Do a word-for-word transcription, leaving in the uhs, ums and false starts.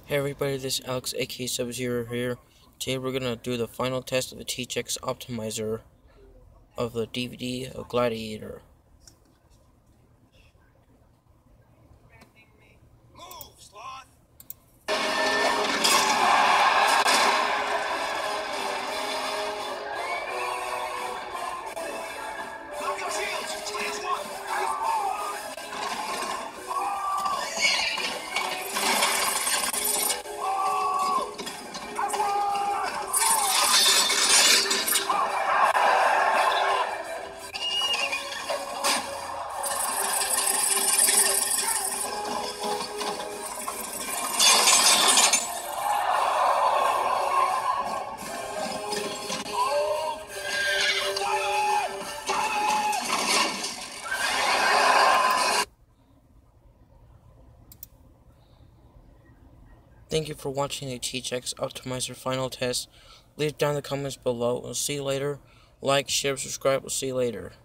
Hey everybody, this is Alex aka Sub-Zero here. Today we're gonna do the final test of the T H X optimizer of the D V D of Gladiator. Move, sloth! Lock your shields! Chance one! Thank you for watching the T H X optimizer final test. Leave down in the comments below. We'll see you later. Like, share, subscribe. We'll see you later.